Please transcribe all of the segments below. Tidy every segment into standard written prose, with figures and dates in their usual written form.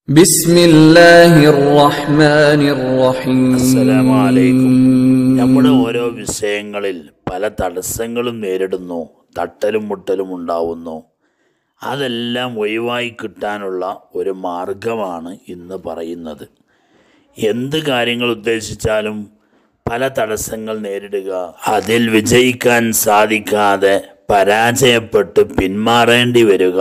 അസ്സലാമു അലൈക്കും. നമ്മുടെ ഓരോ വിഷയങ്ങളിൽ പല തടസ്സങ്ങളും നേരിടുന്നു, തട്ടലും മുട്ടലും ഉണ്ടാവുന്നു. അതെല്ലാം ഒഴിവായി കിട്ടാനുള്ള ഒരു മാർഗമാണ് ഇന്ന് പറയുന്നത്. എന്ത് കാര്യങ്ങൾ ഉദ്ദേശിച്ചാലും പല തടസ്സങ്ങൾ നേരിടുക, അതിൽ വിജയിക്കാൻ സാധിക്കാതെ പരാജയപ്പെട്ട് പിന്മാറേണ്ടി വരിക,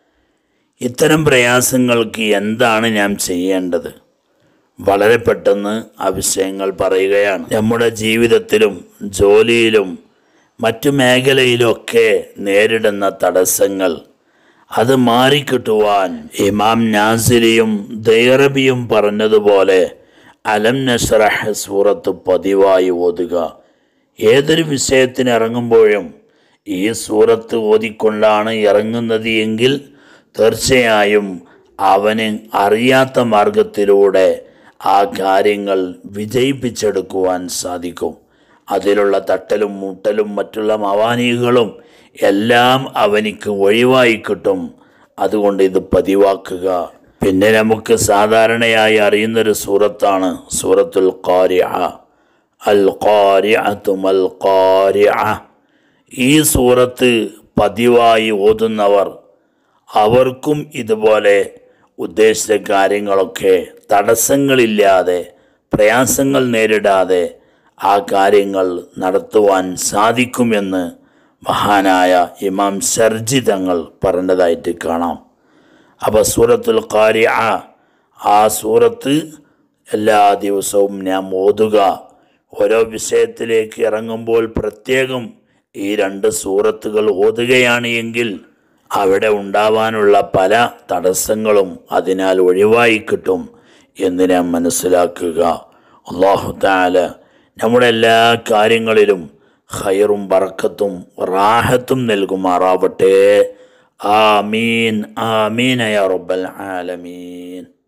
ഇത്തരം പ്രയാസങ്ങൾക്ക് എന്താണ് നാം ചെയ്യേണ്ടത്? വളരെ പെട്ടെന്ന് ആ വിഷയങ്ങൾ പറയുകയാണ്. നമ്മുടെ ജീവിതത്തിലും ജോലിയിലും മറ്റു മേഖലയിലൊക്കെ നേരിടുന്ന തടസ്സങ്ങൾ അത് മാറിക്കിട്ടുവാൻ ഇമാം നാസിരിയും ദൈറബിയും പറഞ്ഞതുപോലെ അലം നശ്റഹ് സൂറത്ത് പതിവായി ഓതുക. ഏതൊരു വിഷയത്തിന് ഇറങ്ങുമ്പോഴും ഈ സൂറത്ത് ഓതിക്കൊണ്ടാണ് ഇറങ്ങുന്നത് എങ്കിൽ തീർച്ചയായും അവന് അറിയാത്ത മാർഗത്തിലൂടെ ആ കാര്യങ്ങൾ വിജയിപ്പിച്ചെടുക്കുവാൻ സാധിക്കും. അതിലുള്ള തട്ടലും മുട്ടലും മറ്റുള്ള മവാനികളും എല്ലാം അവനിക്ക് ഒഴിവായി കിട്ടും. അതുകൊണ്ട് ഇത് പതിവാക്കുക. പിന്നെ നമുക്ക് സാധാരണയായി അറിയുന്നൊരു സൂറത്താണ് സൂറത്തുൽ ഖാരിഅ. അൽ ഖാരിഅതു മൽ ഖാരിഅ. ഈ സൂറത്ത് പതിവായി ഓതുന്നവർ അവർക്കും ഇതുപോലെ ഉദ്ദേശിച്ച കാര്യങ്ങളൊക്കെ തടസ്സങ്ങളില്ലാതെ, പ്രയാസങ്ങൾ നേരിടാതെ ആ കാര്യങ്ങൾ നടത്തുവാൻ സാധിക്കുമെന്ന് മഹാനായ ഇമാം ഷർജി തങ്ങൾ പറഞ്ഞതായിട്ട് കാണാം. അപ്പോൾ സൂറത്തുൽ ഖാരിഅ, ആ സൂറത്ത് എല്ലാ ദിവസവും നാം ഓതുക. ഓരോ വിഷയത്തിലേക്ക് ഇറങ്ങുമ്പോൾ പ്രത്യേകം ഈ 2 സൂറത്തുകൾ ഓതുകയാണ് എങ്കിൽ അവിടെ ഉണ്ടാവാനുള്ള പല തടസ്സങ്ങളും അതിനാൽ ഒഴിവായി കിട്ടും എന്ന് നാം മനസ്സിലാക്കുക. അല്ലാഹു തആല നമ്മുടെ എല്ലാ കാര്യങ്ങളിലും ഖൈറും ബറക്കത്തും റാഹത്തും നൽകുമാറാവട്ടെ. ആമീൻ ആമീൻ യാ റബ്ബൽ ആലമീൻ.